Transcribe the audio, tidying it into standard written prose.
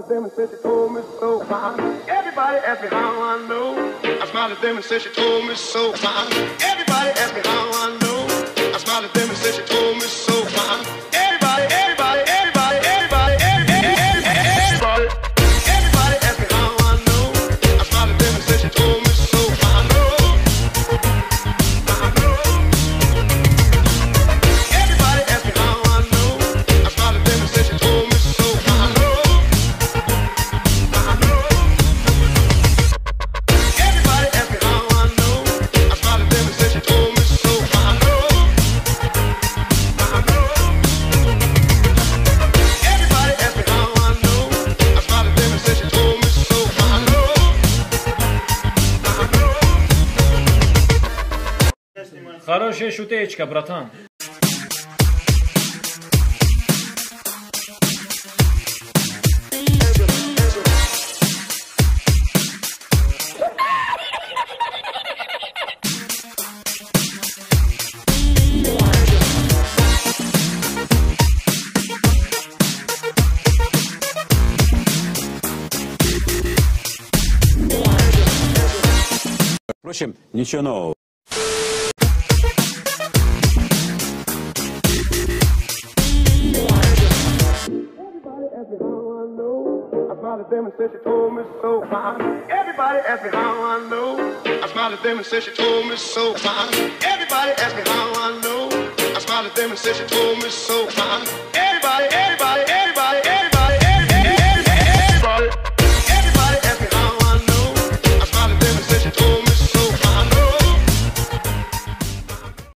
at them and said she told me so fine. Everybody asked me how I know. I smiled at them and said she told me so fine. Everybody asked me how I know. I smiled at them and said she told me so fine. Everybody, everybody, everybody, everybody, everybody, everybody asked me how I know. I smiled at them and said she told me so fine. Everybody asked me how I know. I smiled at them and said she told me so fine. Everybody asked me how I know. I smiled at them and said she told me so fine. Everybody asked me how I know. I smiled at them and said she told me so fine. Хорошая шутечка, братан. Впрочем, ничего нового. Everybody asked me how I know. I smiled at them and said she told me so fine. Everybody asked me how I know. I smiled at them and said she told me so fine. Everybody asked me how I know. I smiled at them and said she told me so